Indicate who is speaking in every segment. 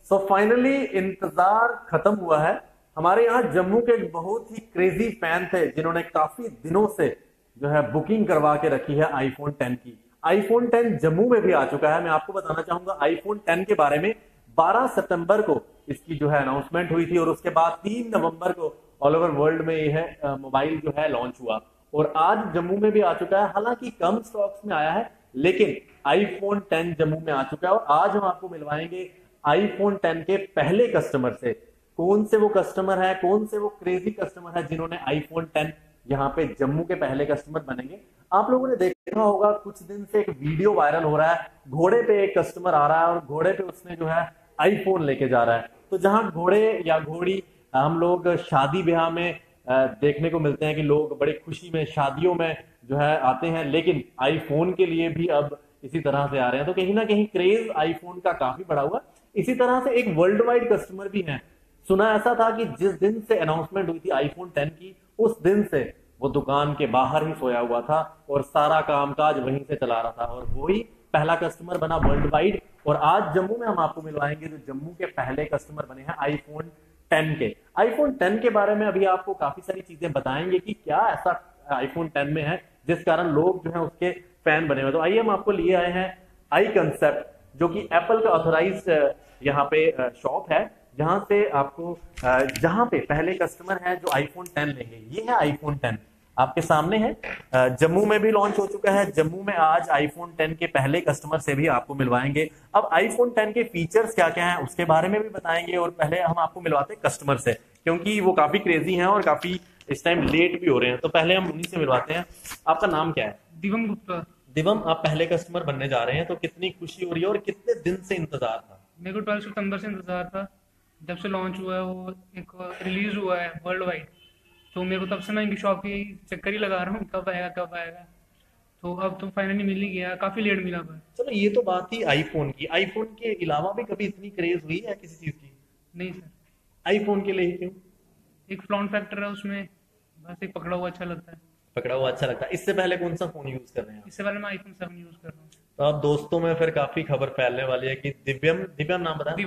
Speaker 1: So finally इंतजार खत्म हुआ है। हमारे यहाँ जम्मू के एक बहुत ही क्रेजी फैन थे जिन्होंने काफी दिनों से जो है बुकिंग करवा के रखी है आईफोन 10 की। आईफोन 10 जम्मू में भी आ चुका है। मैं आपको बताना चाहूंगा आईफोन 10 के बारे में 12 सितंबर को इसकी जो है अनाउंसमेंट हुई थी और उसके बाद 3 नवंबर को ऑल ओवर वर्ल्ड में यह मोबाइल जो है लॉन्च हुआ और आज जम्मू में भी आ चुका है। हालांकि कम स्टॉक्स में आया है लेकिन आईफोन 10 जम्मू में आ चुका है और आज हम आपको मिलवाएंगे आईफोन 10 के पहले कस्टमर से। कौन से वो कस्टमर है, कौन से वो क्रेजी कस्टमर है जिन्होंने आईफोन 10 यहाँ पे जम्मू के पहले कस्टमर बनेंगे। आप लोगों ने देखा होगा कुछ दिन से एक वीडियो वायरल हो रहा है, घोड़े पे एक कस्टमर आ रहा है और घोड़े पे उसने जो है आईफोन लेके जा रहा है। तो जहां घोड़े या घोड़ी हम लोग शादी ब्याह में देखने को मिलते हैं कि लोग बड़ी खुशी में शादियों में जो है आते हैं, लेकिन आईफोन के लिए भी अब इसी तरह से आ रहे हैं। तो कहीं ना कहीं क्रेज आईफोन का काफी बढ़ा हुआ। इसी तरह से एक वर्ल्ड वाइड कस्टमर भी है। सुना ऐसा था कि जिस दिन से अनाउंसमेंट हुई थी आईफोन 10 की उस दिन से वो दुकान के बाहर ही सोया हुआ था और सारा कामकाज वहीं से चला रहा था और वही पहला कस्टमर बना वर्ल्ड वाइड। और आज जम्मू में हम आपको मिलवाएंगे जो जम्मू के पहले कस्टमर बने हैं आईफोन 10 के। आईफोन 10 के बारे में अभी आपको काफी सारी चीजें बताएंगे कि क्या ऐसा आईफोन 10 में है जिस कारण लोग जो है उसके फैन बने हुए। तो आइए हम आपको लिए आए हैं आई कंसेप्ट जो कि एप्पल का ऑथोराइज्ड यहाँ पे शॉप है जहां से आपको जहां पे पहले कस्टमर है जो आईफोन 10 लेंगे। ये है आईफोन 10 आपके सामने है। जम्मू में भी लॉन्च हो चुका है। जम्मू में आज आईफोन 10 के पहले कस्टमर से भी आपको मिलवाएंगे। अब आईफोन 10 के फीचर्स क्या क्या हैं उसके बारे में भी बताएंगे और पहले हम आपको मिलवाते हैं कस्टमर से क्योंकि वो काफी क्रेजी हैं और काफी इस टाइम लेट भी हो रहे हैं। तो पहले हम उन्हीं से मिलवाते हैं। आपका नाम क्या है?
Speaker 2: दिवम गुप्ता।
Speaker 1: दिवम, आप पहले कस्टमर बनने जा रहे हैं तो कितनी खुशी हो रही है और कितने दिन से इंतजार था?
Speaker 2: मेरे को 12 सितंबर से इंतजार था जब से लॉन्च हुआ है, वो एक रिलीज हुआ है वर्ल्ड वाइड। तो मेरे को तब से मैं इनकी शॉप की चक्कर ही लगा रहा हूँ कब आएगा कब आएगा। तो अब तो फाइनली मिल ही गया, काफी लेट मिला पर।
Speaker 1: चलो ये तो बात थी आईफोन की। आईफोन के अलावा भी कभी इतनी क्रेज हुई है किसी चीज की?
Speaker 2: नहीं सर,
Speaker 1: आईफोन के लिए ही क्यों?
Speaker 2: एक फॉर्म फैक्टर है उसमें, बस एक पकड़ा हुआ अच्छा लगता है।
Speaker 1: पकड़ा हुआ अच्छा लगता है। इससे पहले कौन सा फोन यूज कर रहे हैं आप?
Speaker 2: इससे पहले मैं आईफोन 7 यूज कर रहा हूँ।
Speaker 1: तो अब दोस्तों में फिर काफी खबर फैलने वाली है कि दिव्यम दिव्यम नाम बता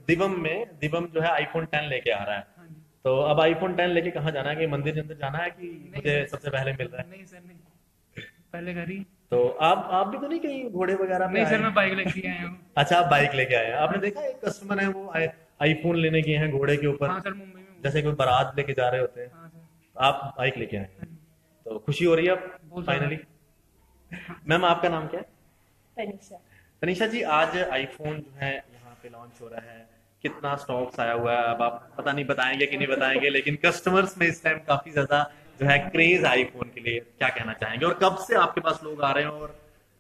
Speaker 1: दिवम जो है आईफोन 10 लेके आ रहा है।
Speaker 2: हाँ जी।
Speaker 1: तो अब आईफोन 10 लेके कहाँ जाना है? कि मंदिर अंदर जाना है कि
Speaker 2: नहीं
Speaker 1: मुझे
Speaker 2: सर।
Speaker 1: सबसे पहले मिल रहा है?
Speaker 2: नहीं सर नहीं, पहले घर ही।
Speaker 1: तो आप भी तो नहीं कहीं घोड़े वगैरह पे
Speaker 2: नहीं
Speaker 1: आए
Speaker 2: सर,
Speaker 1: हैं?
Speaker 2: मैं बाइक लेके आया हूँ।
Speaker 1: अच्छा, आप बाइक लेके आए हैं। आपने देखा एक कस्टमर है वो आईफोन लेने गए हैं घोड़े के ऊपर,
Speaker 2: हाँ सर, मुंबई में।
Speaker 1: जैसे कोई बारात लेके जा रहे होते हैं।
Speaker 2: हाँ सर।
Speaker 1: तो आप बाइक लेके आए हैं
Speaker 2: हाँ जी।
Speaker 1: तो खुशी हो रही है अब
Speaker 2: बहुत ज्यादा।
Speaker 1: फाइनली। मैम आपका नाम क्या है?
Speaker 3: तनिषा।
Speaker 1: तनिषा जी, आज आईफोन जो है यहाँ पे लॉन्च हो रहा है, कितना स्टॉक्स आया हुआ है अब आप पता नहीं बताएंगे कि नहीं बताएंगे, लेकिन कस्टमर्स में इस टाइम काफी ज्यादा जो है क्रेज आईफोन के लिए, क्या कहना चाहेंगे और कब से आपके पास लोग आ रहे हैं? और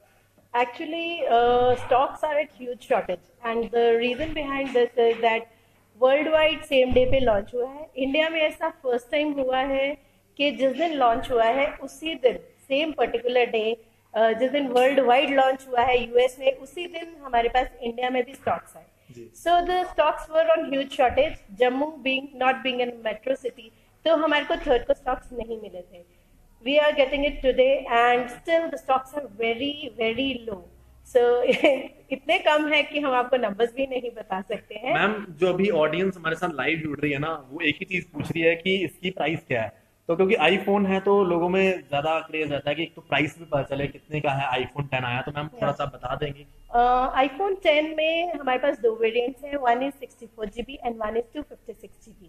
Speaker 3: Actually, stocks are at huge shortage, and the reason behind this is that worldwide same day पे लॉन्च हुआ है। इंडिया में ऐसा फर्स्ट टाइम हुआ है कि जिस दिन लॉन्च हुआ है उसी दिन सेम पर्टिकुलर डे जिस दिन वर्ल्ड वाइड लॉन्च हुआ है यूएस में, उसी दिन हमारे पास इंडिया में भी स्टॉक्स आए। So the stocks were on huge shortage. Jammu being not being an metro city, तो हमारे को थर्ड को स्टॉक्स नहीं मिले थे। We are getting it today and still the stocks are very low. So इतने कम है कि हम आपको नंबर्स भी नहीं बता सकते हैं।
Speaker 1: मैम, जो अभी ऑडियंस हमारे साथ लाइव जुड़ रही है ना, वो एक ही चीज पूछ रही है कि इसकी प्राइस क्या है। तो क्योंकि आईफोन है तो लोगों में ज्यादा क्रेज रहता है कि एक तो प्राइस भी पता चले कितने का है। आईफोन 10 आया तो मैम थोड़ा सा बता देंगे।
Speaker 3: आईफोन 10 में हमारे पास दो वेरिएंट्स हैं, one is 64GB and one is 256GB।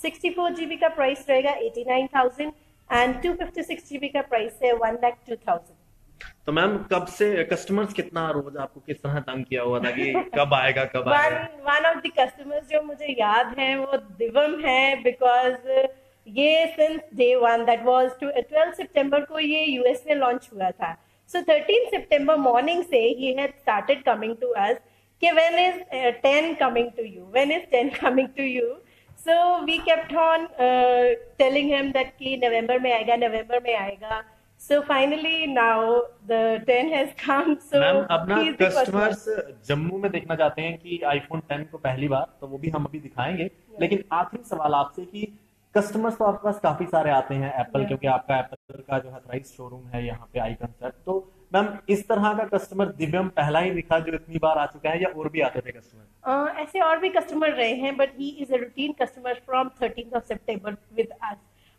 Speaker 3: 64GB का प्राइस रहेगा 89,000 एंड 256GB का प्राइस है 1,02,000।
Speaker 1: तो मैम कब से कस्टमर्स कितना रोज आपको किस तरह तंग किया हुआ था कि कब आएगा कब आएगा?
Speaker 3: वन ऑफ द कस्टमर्स जो मुझे याद है वो दिवम है, बिकॉज ये since day one that was 12 सितंबर को ये यूएस में लॉन्च हुआ था। सो 13 सितंबर मॉर्निंग से ही had started coming to us कि when is 10 coming to you, when is 10 coming to you. So we kept on telling him that कि नवंबर में आएगा, नवंबर में आएगा। So finally now the 10 has come. So
Speaker 1: ma'am, अपना customers Jammu में देखना चाहते हैं कि आईफोन 10 को पहली बार, तो वो भी हम अभी दिखाएंगे। लेकिन आखिरी सवाल आपसे कि कस्टमर्स तो आपके पास काफी सारे आते हैं एप्पल, क्योंकि आपका एप्पल का जो है ऑथराइज्ड शोरूम है यहाँ पे आई कंसेप्ट। तो मैम इस तरह का कस्टमर दिव्यम पहला ही दिखा जो इतनी बार आ चुका है, या और भी आते थे कस्टमर?
Speaker 3: ऐसे और भी कस्टमर रहे हैं, but he is a routine customer from 13th of September with us.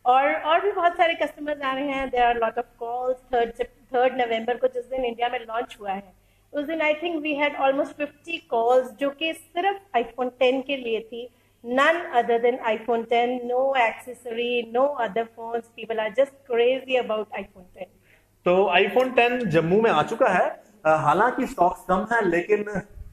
Speaker 3: और भी बहुत सारे कस्टमर्स आ रहे हैं। There are lot of calls. 3rd नवंबर को जिस दिन इंडिया में लॉन्च हुआ है, उस दिन I think we had almost 50 calls जो कि सिर्फ iPhone 10 के लिए थी। None other than iPhone 10, no accessory, no other phones. People are just crazy about iPhone 10.
Speaker 1: तो iPhone 10 जम्मू में आ चुका है। हालांकि स्टॉक्स कम है, लेकिन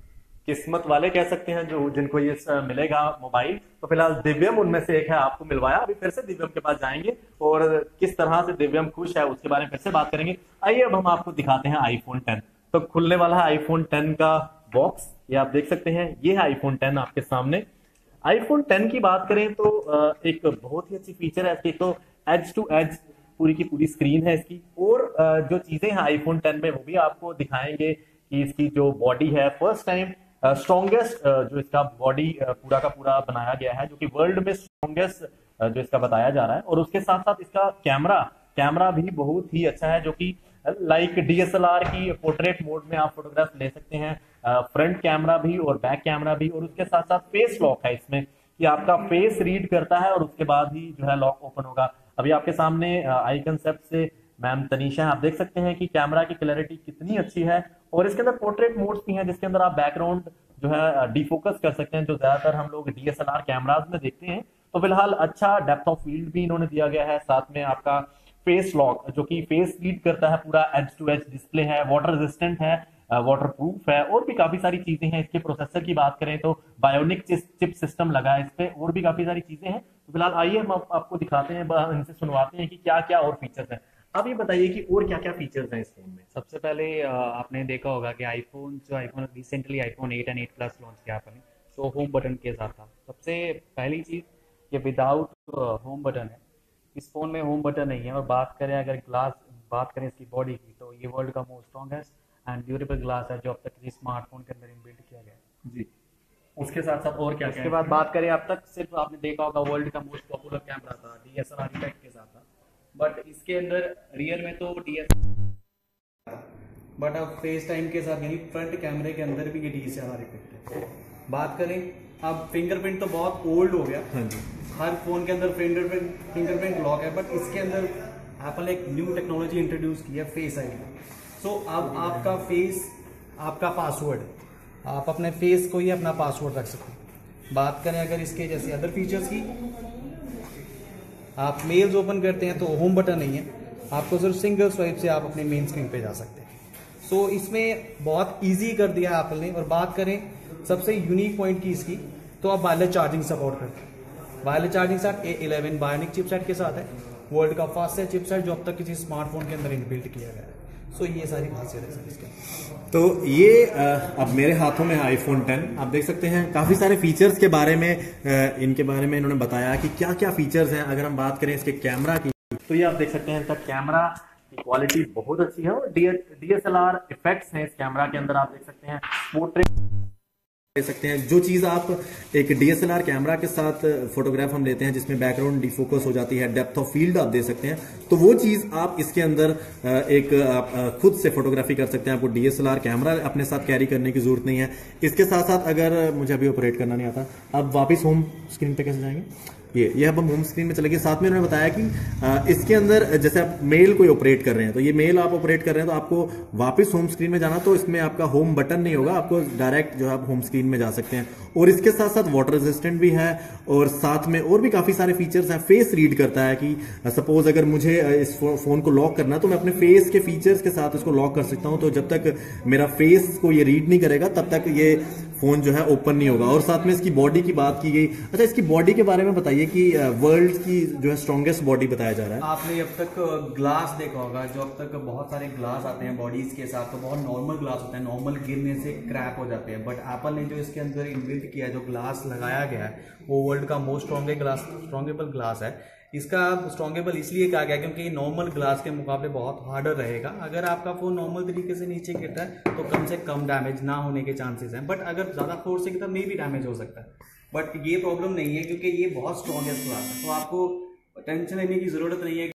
Speaker 1: किस्मत वाले कह सकते हैं जो जिनको ये मिलेगा मोबाइल। तो फिलहाल दिव्यम उनमें से एक है, आपको मिलवाया। अभी फिर से दिव्यम के पास जाएंगे और किस तरह से दिव्यम खुश है उसके बारे में फिर से बात करेंगे। आइए अब हम आपको दिखाते हैं iPhone 10। तो खुलने वाला है iPhone 10 का बॉक्स, ये आप देख सकते हैं। ये है iPhone 10 आपके सामने। iPhone 10 की बात करें तो एक बहुत ही अच्छी फीचर है इसकी। तो एज टू एज पूरी की पूरी स्क्रीन है इसकी, और जो चीजें हैं iPhone 10 में वो भी आपको दिखाएंगे कि इसकी जो बॉडी है, फर्स्ट टाइम स्ट्रॉन्गेस्ट जो इसका बॉडी पूरा का पूरा बनाया गया है, जो कि वर्ल्ड में स्ट्रॉन्गेस्ट जो इसका बताया जा रहा है। और उसके साथ साथ इसका कैमरा भी बहुत ही अच्छा है, जो कि लाइक DSLR की पोर्ट्रेट मोड में आप फोटोग्राफ ले सकते हैं। फ्रंट कैमरा भी और बैक कैमरा भी, और उसके साथ साथ फेस लॉक है इसमें कि आपका फेस रीड करता है और उसके बाद ही जो है लॉक ओपन होगा। अभी आपके सामने आई कंसेप्ट से मैम तनीषा है, आप देख सकते हैं कि कैमरा की क्लैरिटी कितनी अच्छी है। और इसके अंदर पोर्ट्रेट मोड्स भी हैं, जिसके अंदर आप बैकग्राउंड जो है डिफोकस कर सकते हैं, जो ज्यादातर हम लोग DSLR कैमराज में देखते हैं। तो फिलहाल अच्छा डेप्थ ऑफ फील्ड भी इन्होंने दिया गया है। साथ में आपका फेस लॉक जो कि फेस रीड करता है, पूरा एज टू एज डिस्प्ले है, वाटर रेजिस्टेंट है, वाटर प्रूफ है, और भी काफी सारी चीजें हैं। इसके प्रोसेसर की बात करें तो बायोनिक चिप सिस्टम लगा है इस पे, और भी काफी सारी चीजें हैं। तो फिलहाल आइए हम आपको दिखाते हैं, इनसे सुनवाते हैं कि क्या क्या और फीचर्स हैं। अब ये बताइए कि और क्या क्या फीचर्स हैं इस फोन में।
Speaker 4: सबसे पहले आपने देखा होगा कि iPhone recently iPhone 8 and 8 plus launch किया आपने, तो होम बटन के साथ था। सबसे पहली चीज़ ये विदाउट होम बटन है, इस फोन में होम बटन नहीं है। और बात करें इसकी बॉडी की, तो ये वर्ल्ड का most strongest and durable glass है जो अब तक किसी स्मार्टफोन के अंदर इनबिल्ट किया गया है
Speaker 1: जी। उसके साथ साथ और क्या?
Speaker 4: उसके बाद बात करें, अब तक सिर्फ आपने देखा होगा वर्ल्ड का मोस्ट पॉपुलर कैमरा था, DSLR इफेक्ट के साथ था। बट इसके अंदर रियर में तो DSLR, बट अब फेस टाइम के साथ यानी फ्रंट कैमरे के अंदर भी ये DSLR इफेक्ट है। बात करें अब फिंगरप्रिंट तो बहुत ओल्ड हो गया,
Speaker 1: हाँ जी।
Speaker 4: हर फोन के अंदर फिंगरप्रिंट लॉक है, बट इसके अंदर एप्पल एक न्यू टेक्नोलॉजी इंट्रोड्यूस की है, फेस आईडी। सो अब आपका फेस आपका पासवर्ड, आप अपने फेस को ही अपना पासवर्ड रख सकते हैं। बात करें अगर इसके जैसे अदर फीचर्स की, आप मेल्स ओपन करते हैं तो होम बटन नहीं है, आपको सिर्फ सिंगल स्वाइप से आप अपने मेन स्क्रीन पे जा सकते हैं। सो इसमें बहुत इजी कर दिया है एप्पल ने। और बात करें सबसे यूनिक पॉइंट की इसकी, तो आप वायरलेस चार्जिंग सपोर्ट करते हैं। वायरलेस चार्जिंग साथ A11 बायोनिक चिपसेट के साथ है, वर्ल्ड का फास्टेस्ट चिपसेट जो अब तक किसी स्मार्टफोन के अंदर इनबिल्ट किया गया है। सो ये सारी खासियत है सर इसके।
Speaker 1: तो ये अब मेरे हाथों में है iPhone 10, आप देख सकते हैं। काफी सारे फीचर्स के बारे में इनके बारे में इन्होंने बताया कि क्या क्या फीचर्स हैं। अगर हम बात करें इसके कैमरा की, तो ये आप देख सकते हैं, इनका कैमरा की क्वालिटी बहुत अच्छी है, और DSLR इफेक्ट्स हैं इस कैमरा के अंदर। आप देख सकते हैं पोर्ट्रेट ले सकते हैं, जो चीज आप एक DSLR कैमरा के साथ फोटोग्राफ हम लेते हैं जिसमें बैकग्राउंड डिफोकस हो जाती है, डेप्थ ऑफ फील्ड आप दे सकते हैं, तो वो चीज आप इसके अंदर एक आप खुद से फोटोग्राफी कर सकते हैं। आपको DSLR कैमरा अपने साथ कैरी करने की जरूरत नहीं है। इसके साथ साथ अगर मुझे अभी ऑपरेट करना नहीं आता, अब वापस होम स्क्रीन पे कैसे जाएंगे, ये अब हम होम स्क्रीन में चले गए। साथ में उन्होंने बताया कि इसके अंदर जैसे आप मेल कोई ऑपरेट कर रहे हैं, तो ये मेल आप ऑपरेट कर रहे हैं तो आपको वापस होम स्क्रीन में जाना, तो इसमें आपका होम बटन नहीं होगा, आपको डायरेक्ट जो है आप होम स्क्रीन में जा सकते हैं। और इसके साथ साथ वाटर रेजिस्टेंट भी है, और साथ में और भी काफी सारे फीचर्स हैं। फेस रीड करता है कि सपोज अगर मुझे इस फोन को लॉक करना है तो मैं अपने फेस के फीचर्स के साथ इसको लॉक कर सकता हूं। तो जब तक मेरा फेस को ये रीड नहीं करेगा तब तक ये फोन जो है ओपन नहीं होगा। और साथ में इसकी बॉडी की बात की गई। अच्छा, इसकी बॉडी के बारे में बताइए कि वर्ल्ड की जो है स्ट्रॉन्गेस्ट बॉडी बताया जा रहा है।
Speaker 4: आपने अब तक ग्लास देखा होगा, जो अब तक बहुत सारे ग्लास आते हैं बॉडीज के साथ, तो बहुत नॉर्मल ग्लास होते हैं, नॉर्मल गिरने से क्रैक हो जाते हैं। बट एप्पल ने जो इसके अंदर इनबिल्ट किया है, जो ग्लास लगाया गया है, वो वर्ल्ड का मोस्ट स्ट्रॉन्गेबल ग्लास है। इसका स्ट्रॉन्गेबल इसलिए कहा गया क्योंकि ये नॉर्मल ग्लास के मुकाबले बहुत हार्डर रहेगा। अगर आपका फोन नॉर्मल तरीके से नीचे गिरता है तो कम से कम डैमेज ना होने के चांसेस हैं, बट अगर ज़्यादा फोर्स से गिरता है मे भी डैमेज हो सकता है। बट ये प्रॉब्लम नहीं है क्योंकि ये बहुत स्ट्रॉन्गेस्ट ग्लास है, तो आपको टेंशन लेने की ज़रूरत नहीं है।